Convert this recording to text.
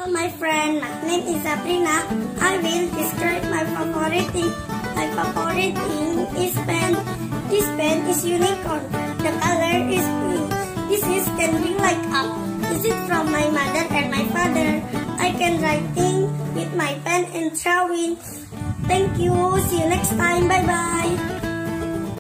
Hello my friend, my name is Sabrina. I will describe my favorite thing. My favorite thing is pen. This pen is unicorn. The color is pink. This is can be like up. This is from my mother and my father. I can writing with my pen and drawing. Thank you. See you next time. Bye bye.